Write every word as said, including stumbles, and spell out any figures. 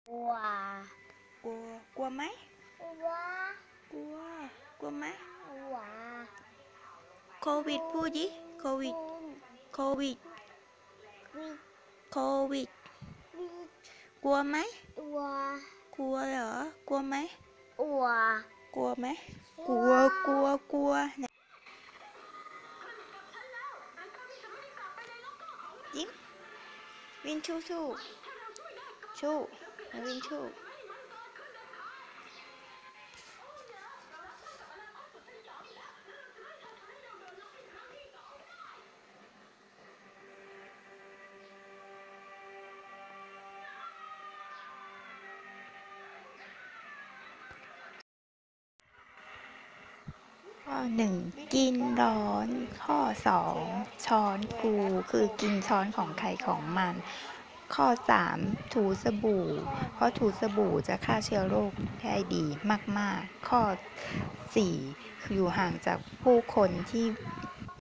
กลัวกลัวกลัวไหมกลัวกลัวกลัวไหมกลัวโควิดพูดดิโควิดโควิดวิโควิดวิกลัวไหมกลัวกลัวเหรอกลัวไหมกลัวกลัวไหมกลัวกลัวกลัวยิ้มวินชูชูชูวินชูข้อหนึ่งกินร้อนข้อสองช้อนกูคือกินช้อนของใครของมันข้อสามถูสบู่เพราะถูสบู่จะฆ่าเชื้อโรคได้ดีมากๆข้อสี่คืออยู่ห่างจากผู้คนที่